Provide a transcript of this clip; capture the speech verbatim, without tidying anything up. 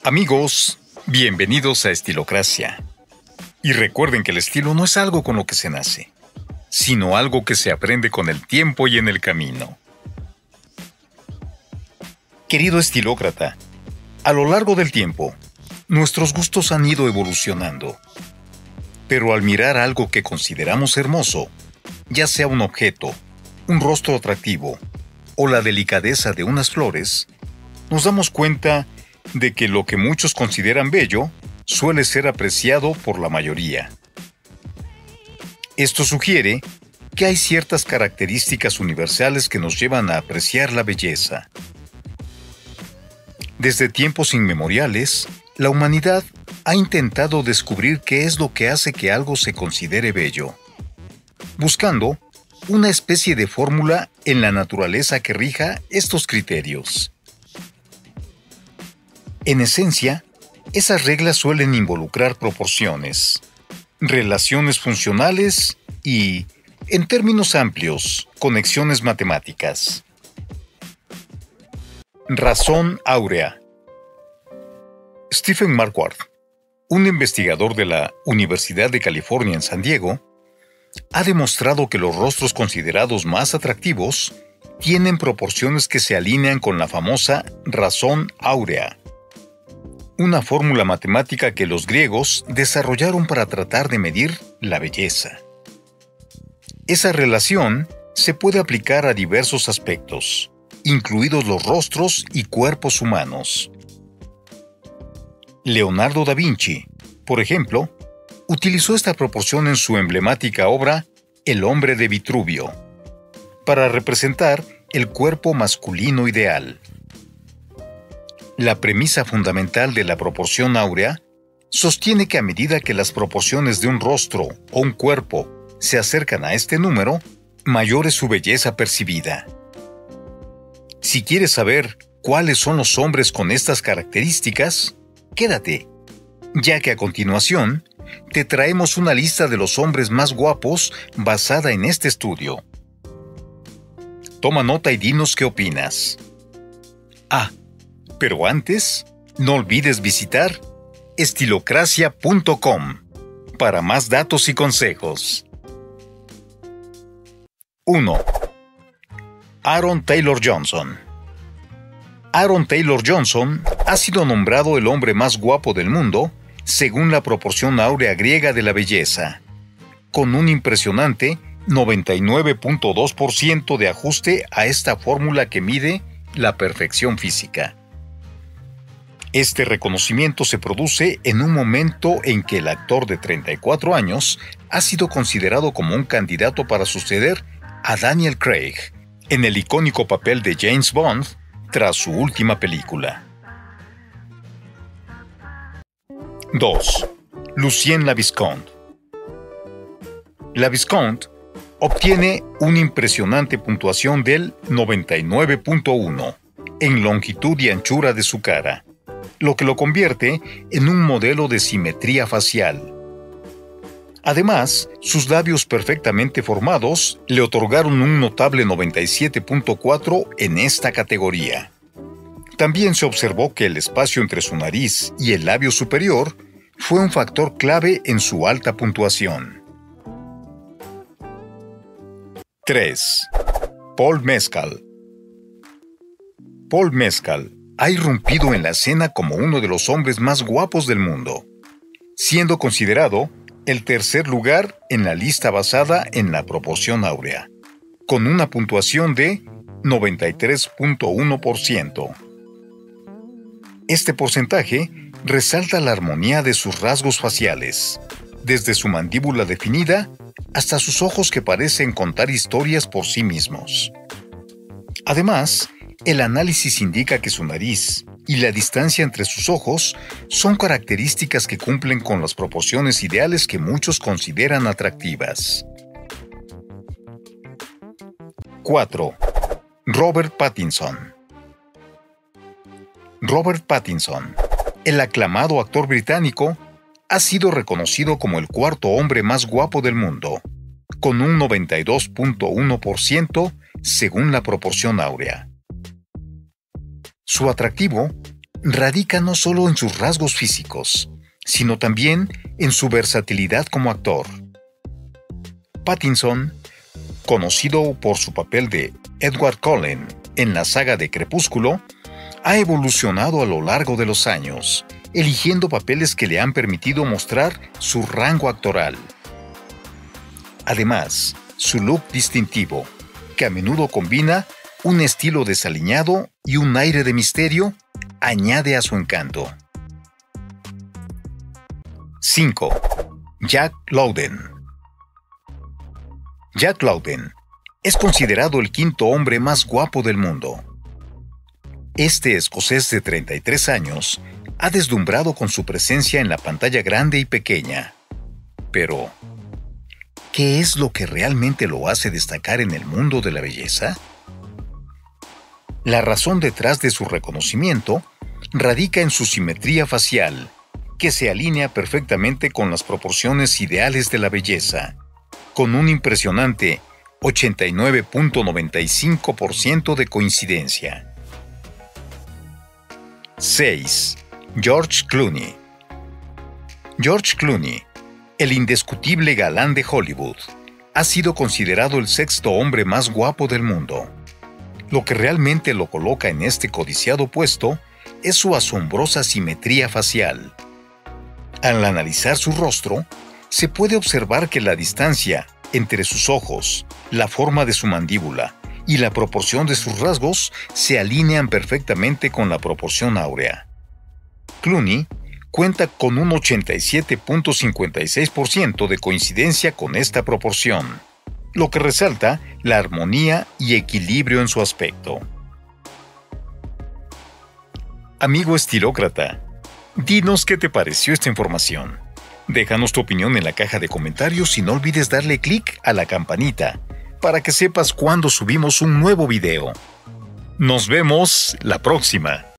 Amigos, bienvenidos a Estilocracia. Y recuerden que el estilo no es algo con lo que se nace, sino algo que se aprende con el tiempo y en el camino. Querido estilócrata, a lo largo del tiempo, nuestros gustos han ido evolucionando. Pero al mirar algo que consideramos hermoso, ya sea un objeto, un rostro atractivo o la delicadeza de unas flores, nos damos cuenta de que lo que muchos consideran bello suele ser apreciado por la mayoría. Esto sugiere que hay ciertas características universales que nos llevan a apreciar la belleza. Desde tiempos inmemoriales, la humanidad ha intentado descubrir qué es lo que hace que algo se considere bello, buscando una especie de fórmula en la naturaleza que rija estos criterios. En esencia, esas reglas suelen involucrar proporciones, relaciones funcionales y, en términos amplios, conexiones matemáticas. Razón áurea. Stephen Marquardt, un investigador de la Universidad de California en San Diego, ha demostrado que los rostros considerados más atractivos tienen proporciones que se alinean con la famosa razón áurea, una fórmula matemática que los griegos desarrollaron para tratar de medir la belleza. Esa relación se puede aplicar a diversos aspectos, incluidos los rostros y cuerpos humanos. Leonardo da Vinci, por ejemplo, utilizó esta proporción en su emblemática obra El hombre de Vitruvio, para representar el cuerpo masculino ideal. La premisa fundamental de la proporción áurea sostiene que a medida que las proporciones de un rostro o un cuerpo se acercan a este número, mayor es su belleza percibida. Si quieres saber cuáles son los hombres con estas características, quédate, ya que a continuación te traemos una lista de los hombres más guapos basada en este estudio. Toma nota y dinos qué opinas. Ah, pero antes, no olvides visitar estilocracia punto com para más datos y consejos. uno. Aaron Taylor Johnson. Aaron Taylor Johnson ha sido nombrado el hombre más guapo del mundo según la proporción áurea griega de la belleza, con un impresionante noventa y nueve punto dos por ciento de ajuste a esta fórmula que mide la perfección física. Este reconocimiento se produce en un momento en que el actor de treinta y cuatro años ha sido considerado como un candidato para suceder a Daniel Craig en el icónico papel de James Bond tras su última película. dos. Lucien Laviscount. Laviscount obtiene una impresionante puntuación del noventa y nueve punto uno en longitud y anchura de su cara, lo que lo convierte en un modelo de simetría facial. Además, sus labios perfectamente formados le otorgaron un notable noventa y siete punto cuatro en esta categoría. También se observó que el espacio entre su nariz y el labio superior fue un factor clave en su alta puntuación. tres. Paul Mescal. Paul Mescal ha irrumpido en la escena como uno de los hombres más guapos del mundo, siendo considerado el tercer lugar en la lista basada en la proporción áurea, con una puntuación de noventa y tres punto uno por ciento. Este porcentaje resalta la armonía de sus rasgos faciales, desde su mandíbula definida hasta sus ojos que parecen contar historias por sí mismos. Además, el análisis indica que su nariz y la distancia entre sus ojos son características que cumplen con las proporciones ideales que muchos consideran atractivas. cuatro. Robert Pattinson. Robert Pattinson, el aclamado actor británico, ha sido reconocido como el cuarto hombre más guapo del mundo, con un noventa y dos punto uno por ciento según la proporción áurea. Su atractivo radica no solo en sus rasgos físicos, sino también en su versatilidad como actor. Pattinson, conocido por su papel de Edward Cullen en la saga de Crepúsculo, ha evolucionado a lo largo de los años, eligiendo papeles que le han permitido mostrar su rango actoral. Además, su look distintivo, que a menudo combina un estilo desaliñado y un aire de misterio, añade a su encanto. cinco. Jack Lowden. Jack Lowden es considerado el quinto hombre más guapo del mundo. Este escocés de treinta y tres años ha deslumbrado con su presencia en la pantalla grande y pequeña. Pero, ¿qué es lo que realmente lo hace destacar en el mundo de la belleza? La razón detrás de su reconocimiento radica en su simetría facial, que se alinea perfectamente con las proporciones ideales de la belleza, con un impresionante ochenta y nueve punto noventa y cinco por ciento de coincidencia. seis. George Clooney. George Clooney, el indiscutible galán de Hollywood, ha sido considerado el sexto hombre más guapo del mundo. Lo que realmente lo coloca en este codiciado puesto es su asombrosa simetría facial. Al analizar su rostro, se puede observar que la distancia entre sus ojos, la forma de su mandíbula y la proporción de sus rasgos se alinean perfectamente con la proporción áurea. Clooney cuenta con un ochenta y siete punto cincuenta y seis por ciento de coincidencia con esta proporción, lo que resalta la armonía y equilibrio en su aspecto. Amigo estilócrata, dinos qué te pareció esta información. Déjanos tu opinión en la caja de comentarios y no olvides darle clic a la campanita para que sepas cuando subimos un nuevo video. Nos vemos la próxima.